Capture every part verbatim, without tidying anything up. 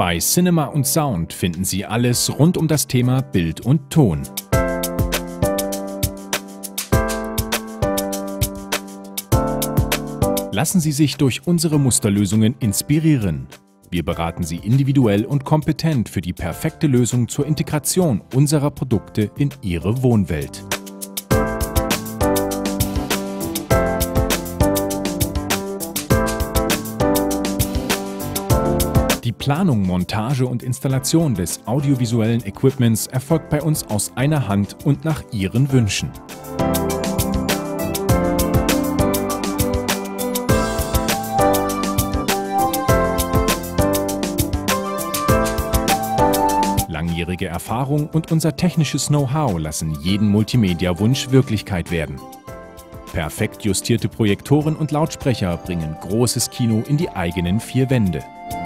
Bei Cinema und Sound finden Sie alles rund um das Thema Bild und Ton. Lassen Sie sich durch unsere Musterlösungen inspirieren. Wir beraten Sie individuell und kompetent für die perfekte Lösung zur Integration unserer Produkte in Ihre Wohnwelt. Die Planung, Montage und Installation des audiovisuellen Equipments erfolgt bei uns aus einer Hand und nach Ihren Wünschen. Langjährige Erfahrung und unser technisches Know-how lassen jeden Multimedia-Wunsch Wirklichkeit werden. Perfekt justierte Projektoren und Lautsprecher bringen großes Kino in die eigenen vier Wände.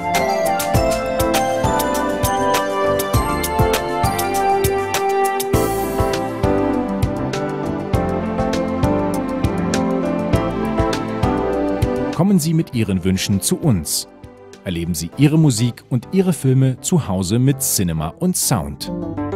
Kommen Sie mit Ihren Wünschen zu uns. Erleben Sie Ihre Musik und Ihre Filme zu Hause mit Cinema und Sound.